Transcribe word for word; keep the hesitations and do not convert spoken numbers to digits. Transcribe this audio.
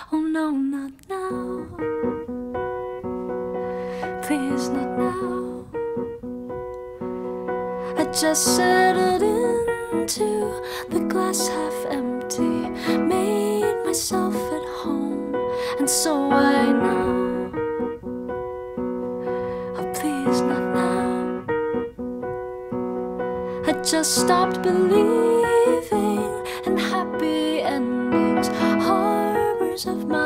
Oh no, not now. Please, not now. I just settled into the glass half empty, made myself at home, and so I know. Oh please, not now. I just stopped believing in happy endings, harbors of my